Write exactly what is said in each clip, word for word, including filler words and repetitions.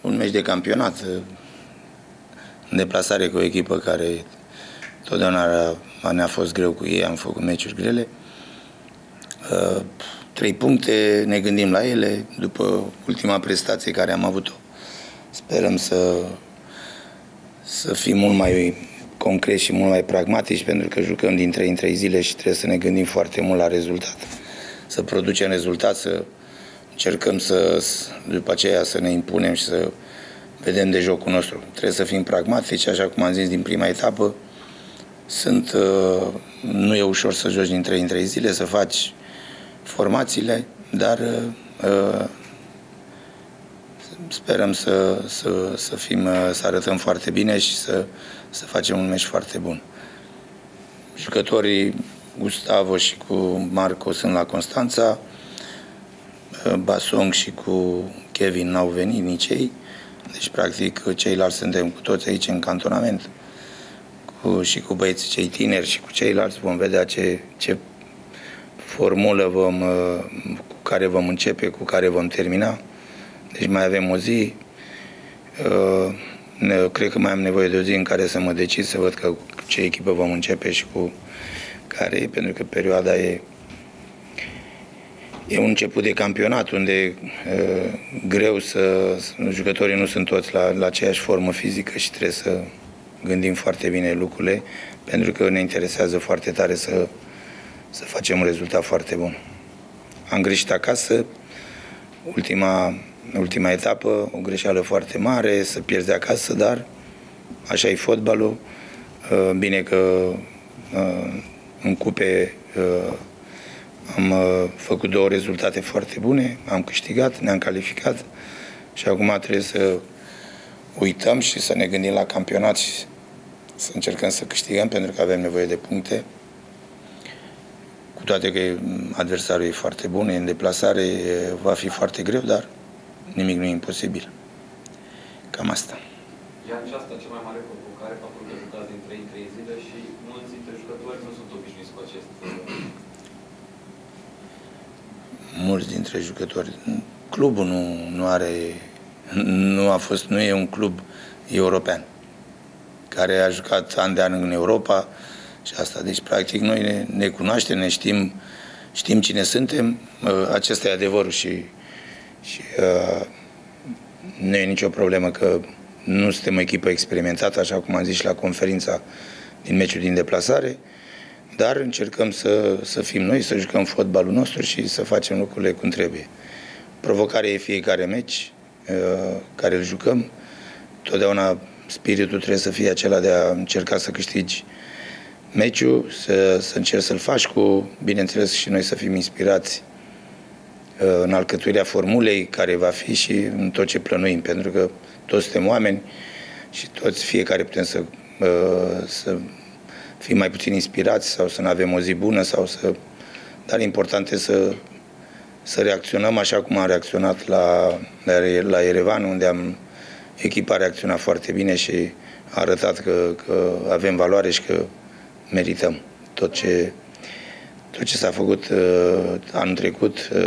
un meci de campionat, în deplasare cu o echipă care totdeauna ne-a fost greu cu ei, am făcut meciuri grele. Trei puncte, ne gândim la ele, după ultima prestație care am avut-o. Sperăm să, să fim mult mai concreți și mult mai pragmatici, pentru că jucăm din trei în trei zile și trebuie să ne gândim foarte mult la rezultat. Să producem rezultat, să încercăm să, după aceea să ne impunem și să vedem de jocul nostru. Trebuie să fim pragmatici, așa cum am zis din prima etapă. Sunt, nu e ușor să joci din trei în trei zile, să faci formațiile, dar sperăm să, să, să, fim, să arătăm foarte bine și să, să facem un meci foarte bun. Jucătorii Gustavo și cu Marco sunt la Constanța, Basong și cu Kevin n-au venit nici ei, deci practic ceilalți suntem cu toți aici în cantonament, cu, și cu băieții cei tineri și cu ceilalți vom vedea ce, ce formulă vom, cu care vom începe, cu care vom termina. Deci mai avem o zi, cred că mai am nevoie de o zi în care să mă decid, să văd că cu ce echipă vom începe și cu care, pentru că perioada e E un început de campionat unde e greu să... Jucătorii nu sunt toți la, la aceeași formă fizică și trebuie să gândim foarte bine lucrurile, pentru că ne interesează foarte tare să, să facem un rezultat foarte bun. Am greșit acasă, ultima, ultima etapă, o greșeală foarte mare, să pierzi acasă, dar așa e fotbalul. Bine că în cupe am uh, făcut două rezultate foarte bune, am câștigat, ne-am calificat și acum trebuie să uităm și să ne gândim la campionat și să încercăm să câștigăm, pentru că avem nevoie de puncte. Cu toate că adversarul e foarte bun, e în deplasare, va fi foarte greu, dar nimic nu e imposibil. Cam asta. E aceasta cea mai mare provocare, faptul că jucați din trei în trei zile și mulți dintre jucători nu sunt obișnuiți cu acest mulți dintre jucători. Clubul nu, nu are, nu a fost, nu e un club european care a jucat an de an în Europa și asta. Deci, practic, noi ne, ne cunoaștem, ne știm, știm cine suntem. Acesta e adevărul și, și uh, nu e nicio problemă că nu suntem o echipă experimentată, așa cum am zis și la conferința din meciul din deplasare. Dar încercăm să, să fim noi, să jucăm fotbalul nostru și să facem lucrurile cum trebuie. Provocarea e fiecare meci uh, care îl jucăm. Totdeauna spiritul trebuie să fie acela de a încerca să câștigi meciul, să, să încerci să-l faci cu, bineînțeles, și noi să fim inspirați uh, în alcătuirea formulei care va fi și în tot ce plănuim, pentru că toți suntem oameni și toți, fiecare putem să, uh, să fim mai puțin inspirați sau să nu avem o zi bună, sau să... dar important e să, să reacționăm așa cum am reacționat la, la, la Yerevan, unde am, echipa a reacționat foarte bine și a arătat că, că avem valoare și că merităm tot ce, tot ce s-a făcut uh, anul trecut, uh,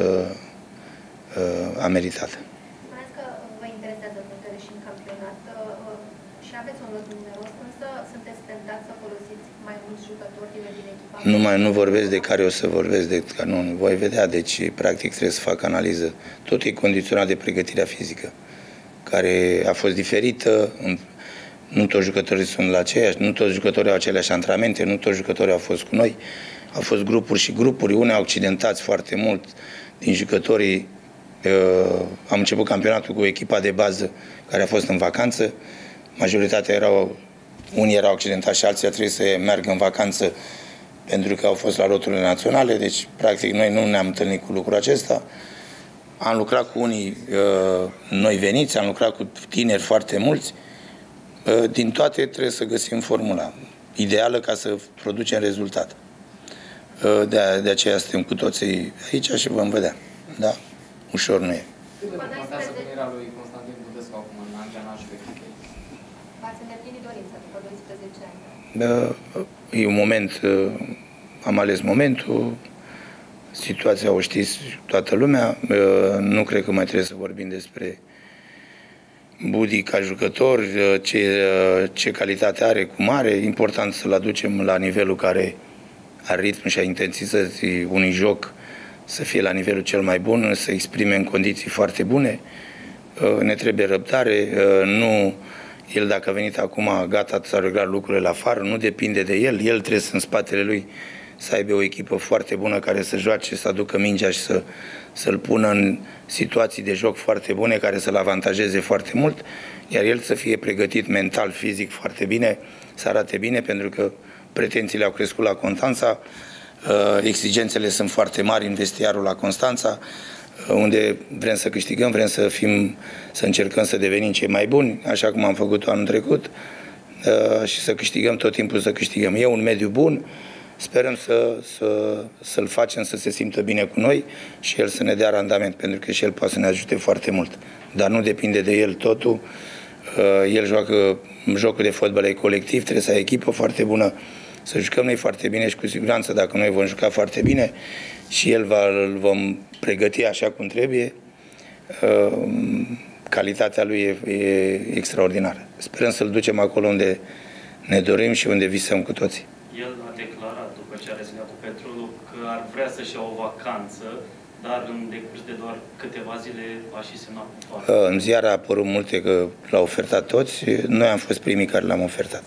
uh, a meritat. Spuneți că vă interesează punctele și în campionat uh, și aveți un lot numeros, însă sunteți tentați să folosiți mai mulți jucători din echipa? Nu mai nu vorbesc de care o să vorbesc, de canon. Voi vedea, deci practic trebuie să fac analiză. Tot e condiționat de pregătirea fizică, care a fost diferită. Nu toți jucătorii sunt la aceiași, nu toți jucătorii au aceleași antrenamente, nu toți jucătorii au fost cu noi. Au fost grupuri și grupuri, unii au accidentați foarte mult din jucătorii. Uh, am început campionatul cu echipa de bază care a fost în vacanță. Majoritatea erau, unii erau accidentați și alții a trebuit să meargă în vacanță pentru că au fost la loturile naționale. Deci, practic, noi nu ne-am întâlnit cu lucrul acesta. Am lucrat cu unii uh, noi veniți, am lucrat cu tineri foarte mulți. Uh, din toate trebuie să găsim formula ideală ca să producem rezultat. Uh, de, de aceea suntem cu toții aici și vom vedea. Da? Ușor nu e. Cât de contează venirea lui Constantin Budescu acum în antrenajul echipei? V-ați îndeplinit dorința după doisprezece ani? Uh, e un moment, uh, am ales momentul, situația o știți toată lumea, uh, nu cred că mai trebuie să vorbim despre Budi ca jucător, ce, ce calitate are, cum are. Important să-l aducem la nivelul care a ritm și a intensității unui joc, să fie la nivelul cel mai bun, să exprime în condiții foarte bune. Ne trebuie răbdare, nu el dacă a venit acum, gata, s-au reglat lucrurile la afară, nu depinde de el, el trebuie să în spatele lui să aibă o echipă foarte bună care să joace, să aducă mingea și să, să-l pună în situații de joc foarte bune, care să-l avantajeze foarte mult, iar el să fie pregătit mental, fizic foarte bine, să arate bine, pentru că pretențiile au crescut la Constanța, exigențele sunt foarte mari în vestiarul la Constanța, unde vrem să câștigăm, vrem să fim, să încercăm să devenim cei mai buni, așa cum am făcut anul trecut, și să câștigăm tot timpul, să câștigăm. E un mediu bun, sperăm să, să, să-l facem să se simtă bine cu noi și el să ne dea randament, pentru că și el poate să ne ajute foarte mult. Dar nu depinde de el totul. El joacă jocul de fotbal e colectiv, trebuie să ai echipă foarte bună, să jucăm noi foarte bine și cu siguranță dacă noi vom juca foarte bine și el va, îl vom pregăti așa cum trebuie, calitatea lui e, e extraordinară. Sperăm să-l ducem acolo unde ne dorim și unde visăm cu toții. El a declarat, după ce a reziliat cu Petrolul, că ar vrea să-și ia o vacanță, dar în decurs de doar câteva zile a și semnat contract. În ziar a apărut multe că l-au ofertat toți, noi am fost primii care l-am ofertat.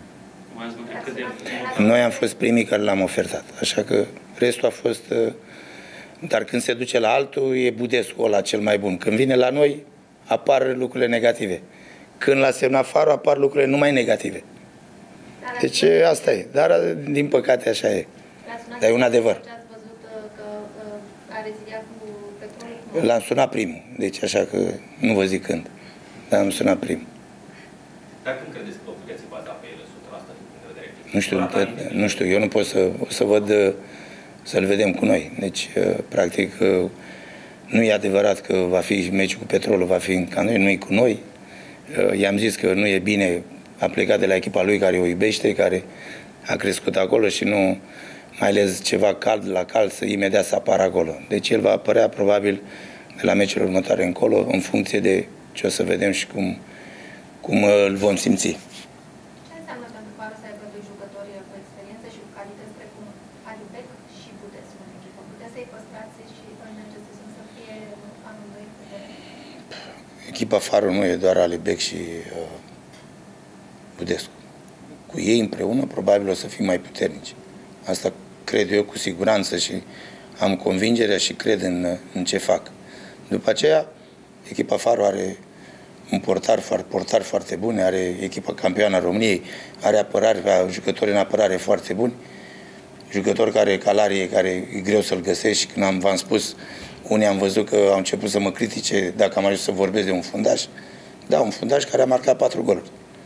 Noi am fost primii care l-am ofertat, așa că restul a fost... Dar când se duce la altul, e Budescu ăla cel mai bun. Când vine la noi, apar lucrurile negative. Când l-a semnat Faro, apar lucrurile numai negative. Deci asta e. Dar, din păcate, așa e. Dar e un adevăr. Ați văzut că a reziliat cu Petrolul? L-am sunat primul. Deci așa că nu vă zic când. Dar am sunat primul. Dar când credeți că vă puteți baza pe el o sută la sută din punct de vedere? Nu știu, nu știu, eu nu pot să, o să văd, să-l vedem cu noi. Deci, practic, nu e adevărat că va fi meciul cu Petrolul, va fi ca noi, nu e cu noi. I-am zis că nu e bine, a plecat de la echipa lui care o iubește, care a crescut acolo și nu, mai ales ceva cald la cald, să imediat să apară acolo. Deci el va apărea probabil de la meciul următoare încolo, în funcție de ce o să vedem și cum, cum îl vom simți. Ce înseamnă pentru Faro să aibă doi jucători cu experiență și cu calități precum Alibek și Budescu în echipă? Puteți să-i păstrați și în acest sezon să fie amândoi cu Echipa Faro nu e doar Alibek și uh, Budescu. Cu ei împreună probabil o să fim mai puternici. Asta cred eu cu siguranță și am convingerea și cred în, în ce fac. După aceea, echipa Faro are un portar, portar foarte bun, are echipa campioană a României, are apărare, jucători în apărare foarte buni, jucători care calarie, care e greu să-l găsești. Când am, v-am spus, unii am văzut că au început să mă critique dacă am ajuns să vorbesc de un fundaș. Da, un fundaș care a marcat patru goluri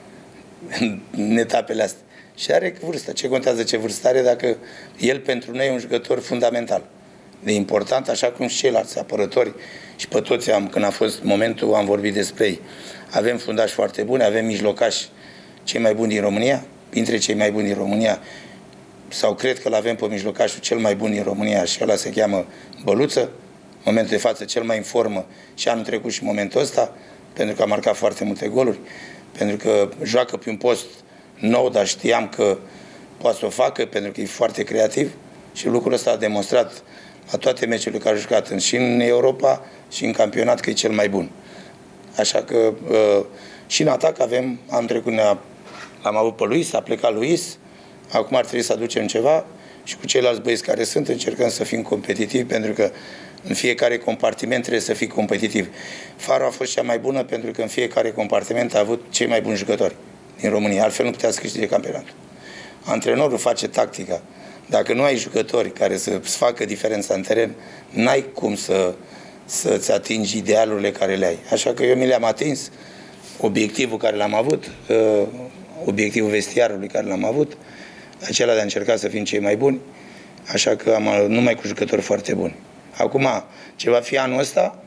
în etapele astea. Și are vârstă. Ce contează ce vârstă are dacă el pentru noi e un jucător fundamental. De important, așa cum și ceilalți apărători și pe toți am, când a fost momentul, am vorbit despre ei. Avem fundași foarte buni, avem mijlocași cei mai buni din România, printre cei mai buni din România, sau cred că l-avem pe mijlocașul cel mai bun din România și ăla se cheamă Băluță, în momentul de față cel mai în formă și anul trecut și momentul ăsta, pentru că a marcat foarte multe goluri, pentru că joacă pe un post nou, dar știam că poate să o facă, pentru că e foarte creativ și lucrul ăsta a demonstrat la toate meciurile care a jucat și în Europa și în campionat că e cel mai bun. Așa că și în atac avem, am trecut, am avut pe Luis, a plecat Luis, acum ar trebui să aducem ceva și cu ceilalți băieți care sunt încercăm să fim competitivi, pentru că în fiecare compartiment trebuie să fii competitiv. Faro a fost cea mai bună pentru că în fiecare compartiment a avut cei mai buni jucători din România, altfel nu putea să câștige campionatul. Antrenorul face tactica. Dacă nu ai jucători care să-ți facă diferența în teren, n-ai cum să, să-ți atingi idealurile care le ai. Așa că eu mi le-am atins, obiectivul care l-am avut, obiectivul vestiarului care l-am avut, acela de a încerca să fim cei mai buni, așa că am numai cu jucători foarte buni. Acum, ce va fi anul ăsta,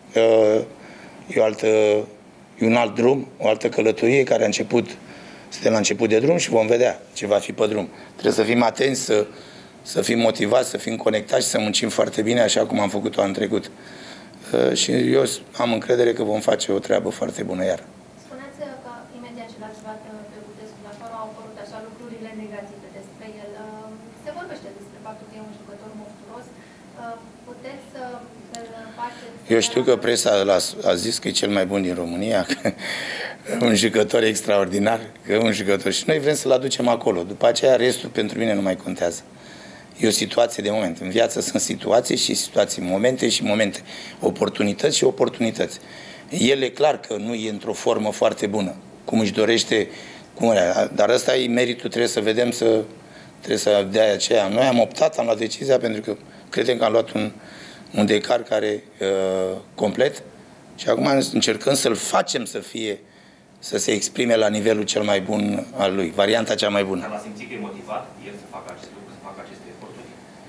e, o altă, e un alt drum, o altă călătorie care a început, suntem la început de drum și vom vedea ce va fi pe drum. Trebuie să fim atenți, să, să fim motivați, să fim conectați și să muncim foarte bine, așa cum am făcut-o anul trecut. și eu am încredere că vom face o treabă foarte bună iar. Spuneați că imediat ce l-ați luat pe Budescu la Faro au apărut așa lucrurile negative despre el. Se vorbește despre faptul că e un jucător monstruos. Puteți să îl faceți... Eu știu că presa a zis că e cel mai bun din România, că un jucător extraordinar, că un jucător. Și noi vrem să-l aducem acolo. După aceea, restul pentru mine nu mai contează. E o situație de moment. În viață sunt situații și situații, momente și momente. Oportunități și oportunități. El e clar că nu e într-o formă foarte bună, cum își dorește, cum are. Dar ăsta e meritul, trebuie să vedem, să, trebuie să dea aceea. Noi am optat, am luat decizia, pentru că credem că am luat un, un decar care uh, complet și acum încercăm să-l facem să fie, să se exprime la nivelul cel mai bun al lui, varianta cea mai bună. Dar l-a simțit că e motivat el să facă acest lucru, să facă aceste eforturi?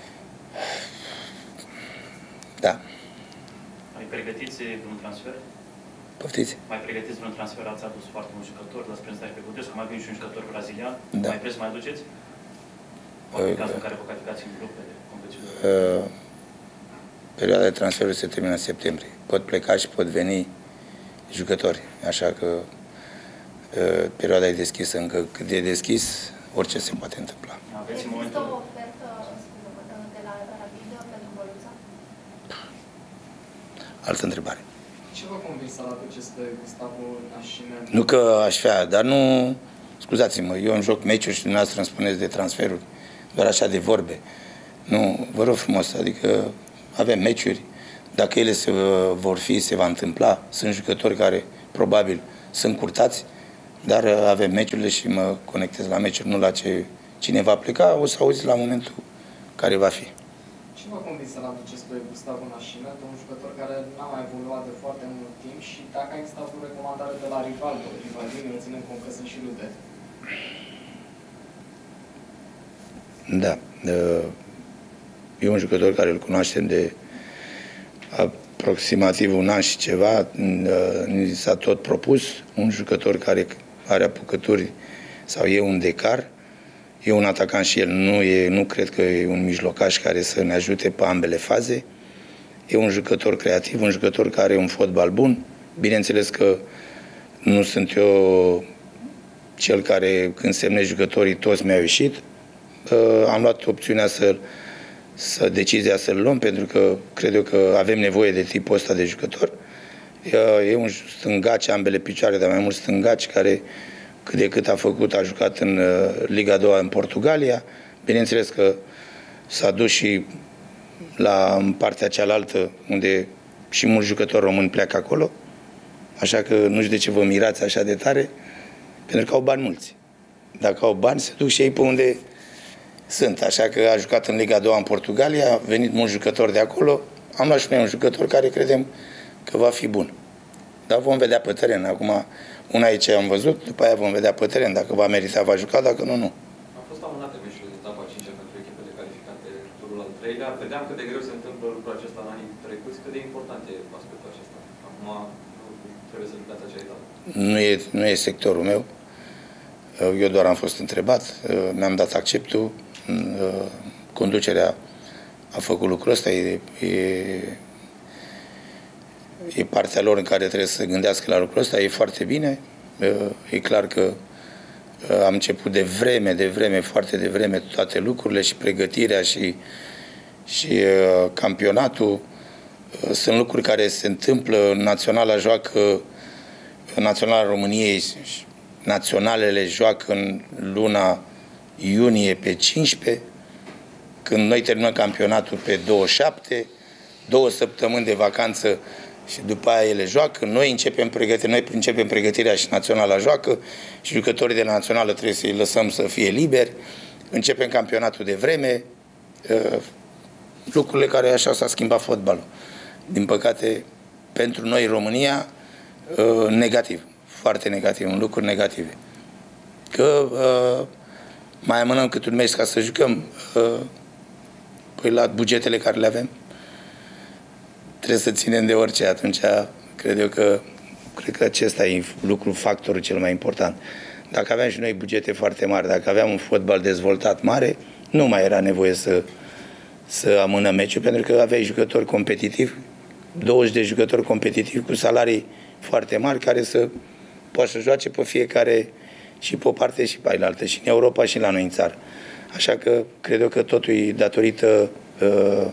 Da. Mai pregătiți un transfer? Poftiți? Mai pregătiți un transfer? Ați adus foarte mulți jucători, l-ați prezentat pe Budescu, mai vin și un jucător brazilian. Da. Mai vreți să mai aduceți? Uh, în cazul în care vă calificați în grup pe competiție? Uh, perioada de transferuri se termină în septembrie. Pot pleca și pot veni jucători. Așa că uh, perioada e deschisă încă. Cât de deschis, orice se poate întâmpla. Aveți în Există momentul... o ofertă, scuze-mă, de la Rapidă pentru Băluța? Altă întrebare. Ce vă convins să-l aduceți pe Gustavo Nașină? Nu că aș vrea, dar nu... Scuzați-mă, eu îmi joc meciuri și dumneavoastră îmi spuneți de transferuri, doar așa de vorbe. Nu, vă rog frumos, adică avem meciuri, dacă ele se vor fi, se va întâmpla. Sunt jucători care probabil sunt curtați, dar avem meciurile și mă conectez la meciuri, nu la ce cine va pleca, o să auziți la momentul care va fi. Ce vă convins să-l aduceți pe Gustavo Nașină, de un jucător care n-a mai evoluat de foarte mult timp și dacă a existat o recomandare de la Rivaldo, Rivaldini, ținem cont că sunt și lui de... Da. E un jucător care îl cunoaștem de aproximativ un an și ceva. Ni s-a tot propus. Un jucător care are apucături sau e un decar. E un atacant și el. Nu, e, nu cred că e un mijlocaș care să ne ajute pe ambele faze. E un jucător creativ, un jucător care are un fotbal bun. Bineînțeles că nu sunt eu cel care, când semnesc jucătorii, toți mi-au ieșit. Am luat opțiunea să, să decizia să-l luăm, pentru că cred eu că avem nevoie de tipul ăsta de jucător. E un stângaci, ambele picioare, dar mai mult stângaci, care cât de cât a făcut, a jucat în Liga a doua în Portugalia. Bineînțeles că s-a dus și la în partea cealaltă, unde și mulți jucători români pleacă acolo. Așa că nu știu de ce vă mirați așa de tare, pentru că au bani mulți. Dacă au bani, se duc și ei pe unde sunt. Așa că a jucat în Liga a doua în Portugalia, a venit mulți jucători de acolo. Am luat și noi un jucător care credem că va fi bun. Dar vom vedea pe teren. Acum, una e ce am văzut, după aia vom vedea pe teren. Dacă va merita, va juca, dacă nu, nu. Au fost amânate meciurile de etapa a cincea pentru echipele calificate turul al treilea. Vedeam cât de greu se întâmplă lucrul acesta în anii trecuți, cât de important e aspectul acesta. Acum trebuie să jucați acea etapă. Nu e, nu e sectorul meu. Eu doar am fost întrebat, mi-am dat acceptul. Conducerea a făcut lucrul ăsta, e, e, e partea lor în care trebuie să se gândească la lucrul ăsta, e foarte bine. E clar că am început de vreme, de vreme, foarte de vreme toate lucrurile și pregătirea și, și campionatul. Sunt lucruri care se întâmplă, Naționala joacă, Naționala României, naționalele joacă în luna iunie pe cincisprezece, când noi terminăm campionatul pe douăzeci și șapte, două săptămâni de vacanță și după aia ele joacă. Noi începem pregătirea, noi începem pregătirea și Naționala joacă și jucătorii de la Națională trebuie să-i lăsăm să fie liberi. Începem campionatul de vreme. Lucrurile care așa s-a schimbat fotbalul. Din păcate, pentru noi România, negativ. Foarte negativ, un lucru negativ. Că mai amânăm cât un meci ca să jucăm, păi la bugetele care le avem, trebuie să ținem de orice. Atunci, cred eu că, cred că acesta e lucru, factorul cel mai important. Dacă aveam și noi bugete foarte mari, dacă aveam un fotbal dezvoltat mare, nu mai era nevoie să, să amânăm meciul, pentru că aveai jucători competitivi douăzeci de jucători competitivi cu salarii foarte mari care să poată să joace pe fiecare și pe o parte și pe ailaltă, și în Europa și la noi în țară. Așa că cred eu că totul e datorită uh,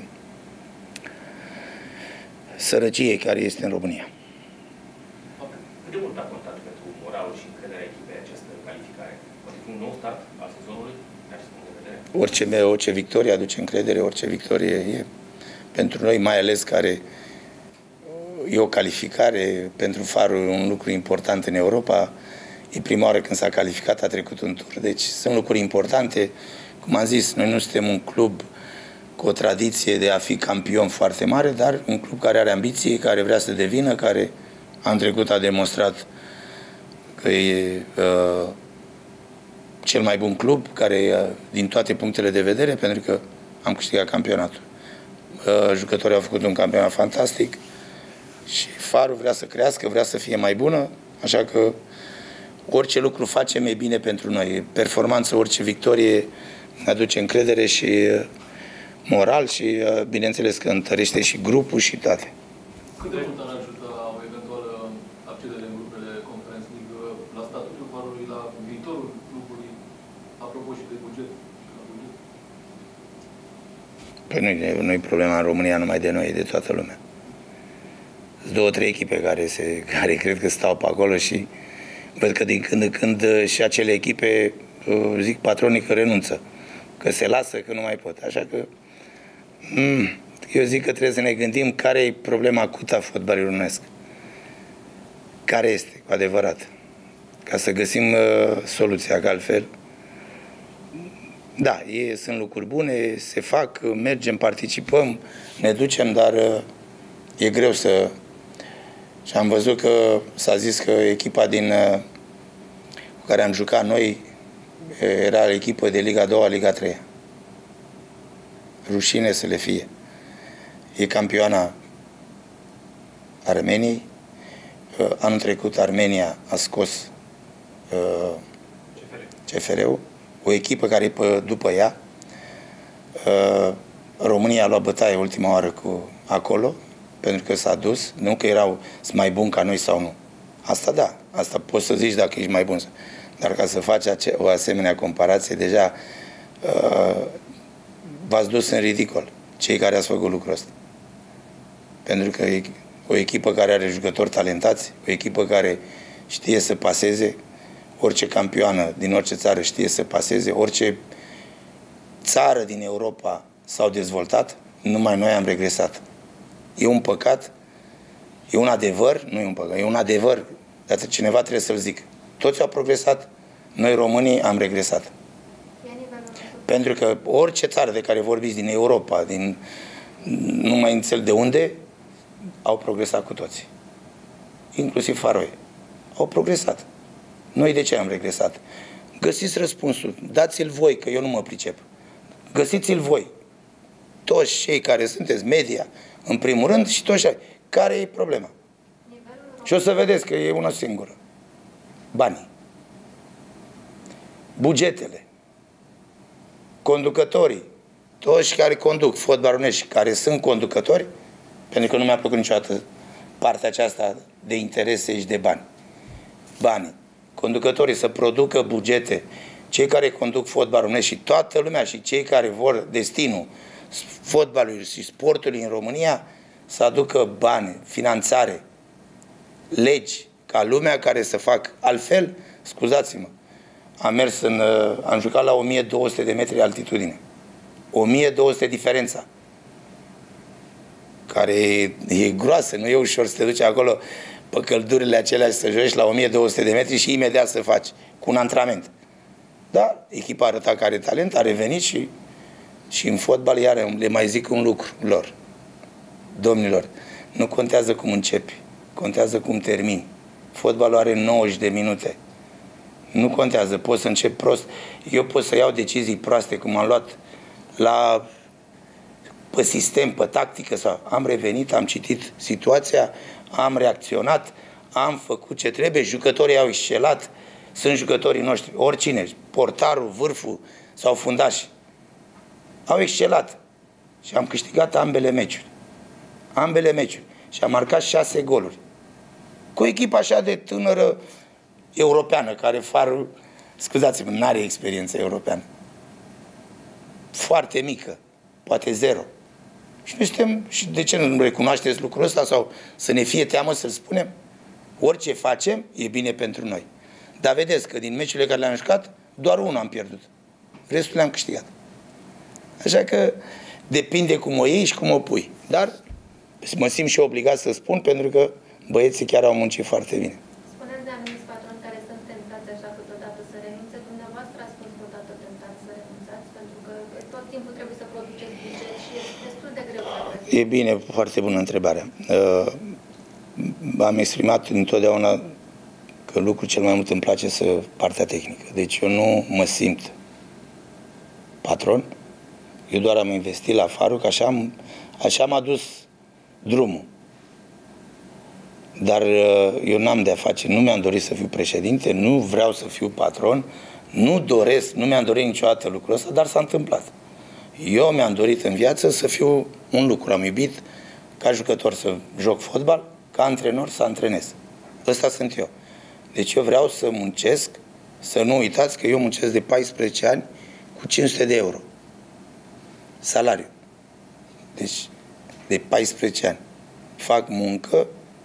sărăciei care este în România. Cât de mult a contat pentru moralul și încrederea echipei această calificare? Poate fi un nou start al sezonului, din acest punct de vedere? Orice, orice victorie aduce încredere, orice victorie e pentru noi, mai ales care e o calificare pentru Farul, un lucru important în Europa. E prima oară când s-a calificat, a trecut un tur. Deci sunt lucruri importante. Cum am zis, noi nu suntem un club cu o tradiție de a fi campion foarte mare, dar un club care are ambiție, care vrea să devină, care în trecut a demonstrat că e uh, cel mai bun club, care uh, din toate punctele de vedere, pentru că am câștigat campionatul. Uh, jucătorii au făcut un campionat fantastic și Farul vrea să crească, vrea să fie mai bună, așa că orice lucru facem e bine pentru noi. Performanță, orice victorie ne aduce încredere și moral și, bineînțeles, că întărește și grupul și toate. Cât de mult ar ajuta o eventuală accedere în grupele Conference League la statutul Farului, la viitorul clubului, apropo și de buget? Păi nu, nu e problema în România numai de noi, e de toată lumea. Sunt două, trei echipe care, se, care cred că stau pe acolo și văd că din când în când și acele echipe, zic patronii că renunță, că se lasă, că nu mai pot. Așa că eu zic că trebuie să ne gândim care e problema acută a fotbalului românesc. Care este, cu adevărat. Ca să găsim uh, soluția, că altfel. Da, e, sunt lucruri bune, se fac, mergem, participăm, ne ducem, dar uh, e greu să... Și am văzut că s-a zis că echipa din, uh, cu care am jucat noi era echipă de Liga a doua, Liga a treia. Rușine să le fie. E campioana Armeniei. Anul trecut Armenia a scos uh, C F R-ul, o echipă care e pe, după ea. Uh, România a luat bătaie ultima oară cu acolo, pentru că s-a dus. Nu că erau mai buni ca noi sau nu. Asta da, asta poți să zici dacă ești mai bun. Dar ca să faci o asemenea comparație, deja uh, v-ați dus în ridicol, cei care ați făcut lucrul ăsta. Pentru că e o echipă care are jucători talentați, o echipă care știe să paseze, orice campioană din orice țară știe să paseze, orice țară din Europa s-au dezvoltat, numai noi am regresat. E un păcat, e un adevăr, nu e un păcat, e un adevăr, dar cineva trebuie să-l zică. Toți au progresat, noi românii am regresat. Pentru că orice țară de care vorbiți din Europa, din nu mai înțeleg de unde, au progresat cu toții. Inclusiv Faroe. Au progresat. Noi de ce am regresat? Găsiți răspunsul. Dați-l voi, că eu nu mă pricep. Găsiți-l voi. Toți cei care sunteți media, în primul rând, și toți cei. Care e problema? Și o să vedeți că e una singură. Banii. Bugetele. Conducătorii. Toți care conduc fotbalul românesc, care sunt conducători, pentru că nu mi-a plăcut niciodată partea aceasta de interese și de bani. Banii. Conducătorii să producă bugete. Cei care conduc fotbalul românesc și toată lumea și cei care vor destinul fotbalului și sportului în România să aducă bani, finanțare, legi, ca lumea care să fac altfel, scuzați-mă, am mers în, am jucat la o mie două sute de metri altitudine. o mie două sute diferența. Care e, e groasă, nu e ușor să te duci acolo pe căldurile acelea și să joci la o mie două sute de metri și imediat să faci cu un antrenament. Da, echipa arăta că are talent, a revenit și, și în fotbal iar le mai zic un lucru lor. Domnilor, nu contează cum începi, contează cum termini. Fotbalul are nouăzeci de minute. Nu contează, poți să începi prost. Eu pot să iau decizii proaste, cum am luat la pe sistem, pe tactică, sau am revenit, am citit situația, am reacționat, am făcut ce trebuie, jucătorii au excelat, sunt jucătorii noștri, oricine, portarul, vârful sau fundași, au excelat și am câștigat ambele meciuri. Ambele meciuri. și a marcat șase goluri. Cu o echipă așa de tânără europeană, care Farul, scuzați-mă, nu are experiență europeană. Foarte mică, poate zero. Și noi suntem, și de ce nu recunoașteți lucrul ăsta sau să ne fie teamă să-l spunem? Orice facem e bine pentru noi. Dar vedeți că din meciurile care le-am jucat, doar unul am pierdut. Restul le-am câștigat. Așa că depinde cum o iei și cum o pui. Dar mă simt și obligat să spun, pentru că băieții chiar au muncit foarte bine. Spuneți de anumiți patroni care sunt tentați așa câteodată să renunțe. Dumneavoastră ați fost vreodată tentați să renunțați? Pentru că tot timpul trebuie să produceți buget și e destul de greu. E bine, foarte bună întrebare. Uh, am exprimat întotdeauna că lucrul cel mai mult îmi place să partea tehnică. Deci eu nu mă simt patron. Eu doar am investit la Farul, că așa am, așa m-a dus drumul. Dar eu n-am de-a face, nu mi-am dorit să fiu președinte, nu vreau să fiu patron, nu doresc, nu mi-am dorit niciodată lucrul ăsta, dar s-a întâmplat. Eu mi-am dorit în viață să fiu un lucru, am iubit ca jucător să joc fotbal, ca antrenor să antrenez. Ăsta sunt eu. Deci eu vreau să muncesc, să nu uitați că eu muncesc de paisprezece ani cu cinci sute de euro. Salariu. Deci, de paisprezece ani. Fac muncă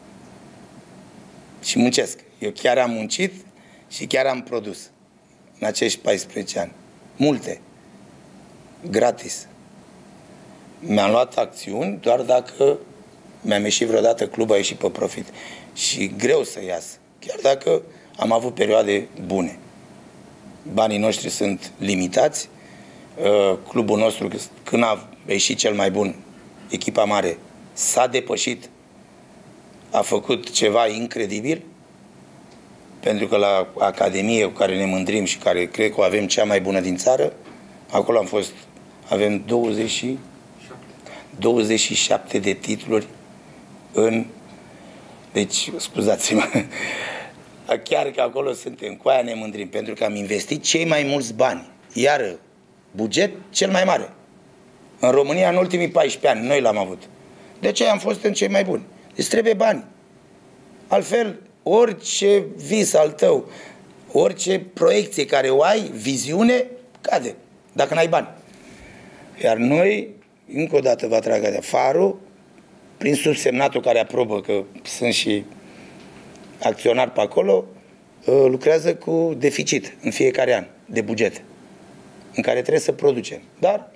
și muncesc. Eu chiar am muncit și chiar am produs în acești paisprezece ani. Multe. Gratis. Mi-am luat acțiuni doar dacă mi-am ieșit vreodată, clubul a ieșit pe profit. Și greu să iasă. Chiar dacă am avut perioade bune. Banii noștri sunt limitați. Clubul nostru, când a ieșit cel mai bun, echipa mare, s-a depășit, a făcut ceva incredibil, pentru că la Academie, cu care ne mândrim și care cred că o avem cea mai bună din țară, acolo am fost, avem douăzeci și șapte de titluri în, deci, scuzați-mă, chiar că acolo suntem, cu aia ne mândrim, pentru că am investit cei mai mulți bani, iar buget cel mai mare. În România, în ultimii paisprezece ani, noi l-am avut. De aceea am fost în cei mai buni. Deci trebuie bani. Altfel, orice vis al tău, orice proiecție care o ai, viziune, cade, dacă n-ai bani. Iar noi, încă o dată vă atrag de Farul, prin subsemnatul care aprobă, că sunt și acționar pe acolo, lucrează cu deficit în fiecare an de buget, în care trebuie să producem. Dar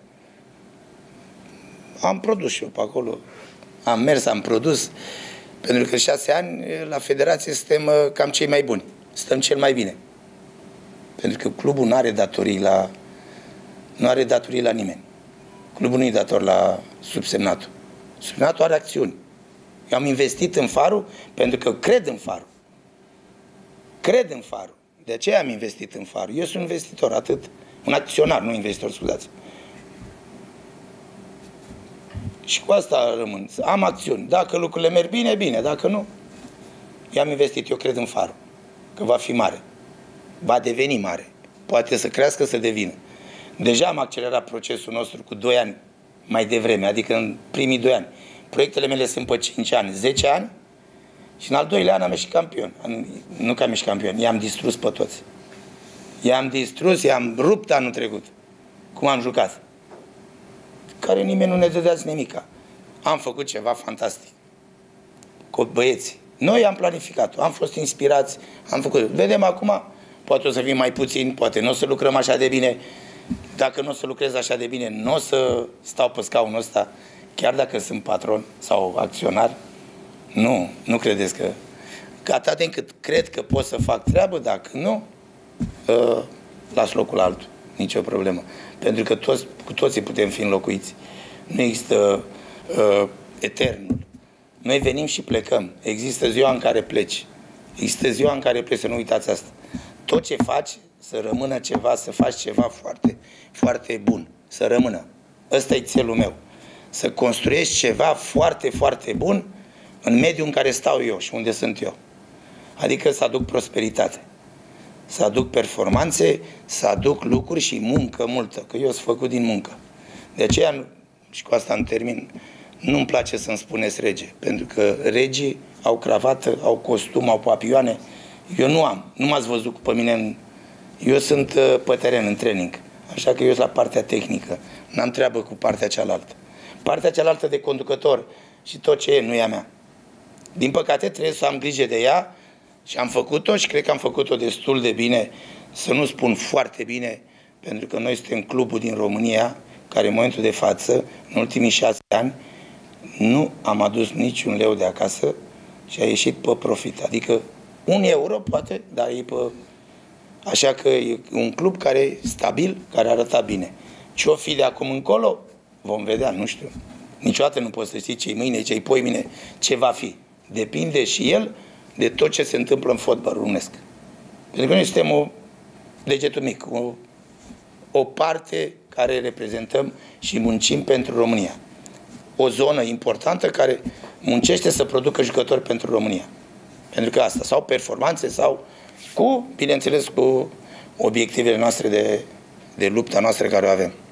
am produs și eu pe acolo. Am mers, am produs, pentru că șase ani la federație suntem cam cei mai buni. Stăm cel mai bine. Pentru că clubul nu are datorii la, nu are datorii la nimeni. Clubul nu e dator la subsemnatul. Subsemnatul are acțiuni. Eu am investit în Farul pentru că cred în Farul. Cred în Farul. De aceea am investit în Farul. Eu sunt investitor, atât. Un acționar, nu investitor, scuzați. Și cu asta rămân. Am acțiuni. Dacă lucrurile merg bine, bine. Dacă nu, eu am investit. Eu cred în Farul. Că va fi mare. Va deveni mare. Poate să crească, să devină. Deja am accelerat procesul nostru cu doi ani mai devreme, adică în primii doi ani. Proiectele mele sunt pe cinci ani, zece ani și în al doilea an am ieșit campion. Nu că am ieșit campion, i-am distrus pe toți. I-am distrus, i-am rupt anul trecut. Cum am jucat. Care nimeni nu ne dădeați nimica. Am făcut ceva fantastic. Cu băieții. Noi am planificat-o, am fost inspirați, am făcut. Vedem acum, poate o să fim mai puțini, poate nu o să lucrăm așa de bine. Dacă nu o să lucrez așa de bine, nu o să stau pe scaunul ăsta, chiar dacă sunt patron sau acționar. Nu, nu credeți că... că atât de încât cred că pot să fac treabă, dacă nu, uh, las locul altul. Nicio problemă. Pentru că toți, cu toții putem fi înlocuiți. Nu există uh, eternul. Noi venim și plecăm. Există ziua în care pleci. Există ziua în care pleci, să nu uitați asta. Tot ce faci, să rămână ceva, să faci ceva foarte, foarte bun. Să rămână. Ăsta e țelul meu. Să construiești ceva foarte, foarte bun în mediul în care stau eu și unde sunt eu. Adică să aduc prosperitate. Să aduc performanțe, să aduc lucruri și muncă multă. Că eu sunt făcut din muncă. De aceea, și cu asta îmi termin, nu-mi place să-mi spuneți rege, pentru că regii au cravată, au costum, au papioane. Eu nu am, nu m-ați văzut pe mine, în... eu sunt pe teren, în training, așa că eu sunt la partea tehnică, n-am treabă cu partea cealaltă. Partea cealaltă de conducător și tot ce e, nu e a mea. Din păcate trebuie să am grijă de ea și am făcut-o și cred că am făcut-o destul de bine, să nu spun foarte bine, pentru că noi suntem clubul din România, care în momentul de față, în ultimii șase ani, nu am adus niciun leu de acasă și a ieșit pe profit. Adică un euro poate, dar e pe... Așa că e un club care e stabil, care arăta bine. Ce o fi de acum încolo, vom vedea, nu știu. Niciodată nu poți să știi ce-i mâine, ce-i poimine, ce va fi. Depinde și el de tot ce se întâmplă în fotbalul românesc. Pentru că noi suntem o degetul mic, o, o parte care reprezentăm și muncim pentru România. O zonă importantă care muncește să producă jucători pentru România. Pentru că asta, sau performanțe, sau cu, bineînțeles, cu obiectivele noastre de, de lupta noastră care o avem.